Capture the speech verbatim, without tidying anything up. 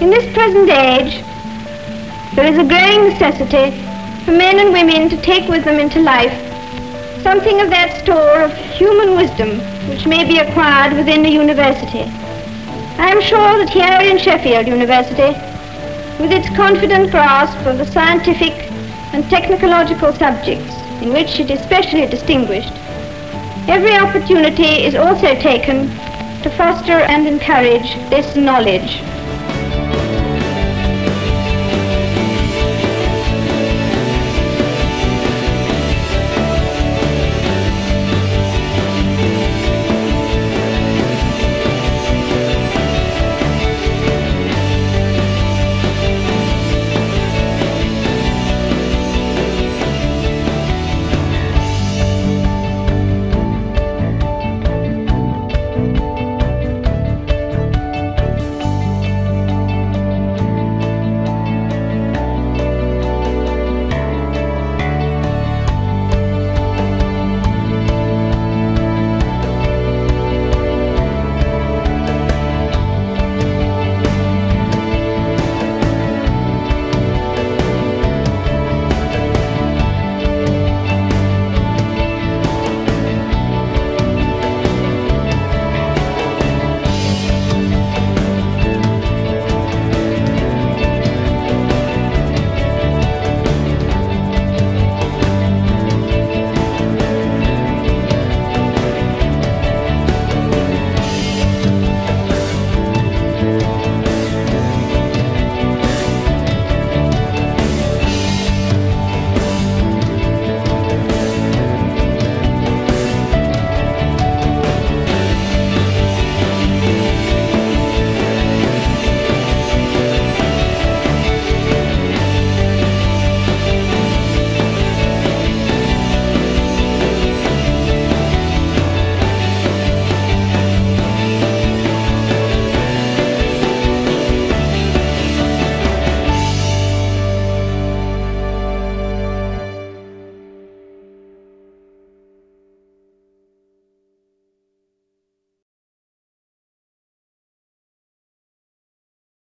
In this present age, there is a growing necessity for men and women to take with them into life something of that store of human wisdom which may be acquired within a university. I am sure that here in Sheffield University, with its confident grasp of the scientific and technological subjects in which it is specially distinguished, every opportunity is also taken to foster and encourage this knowledge.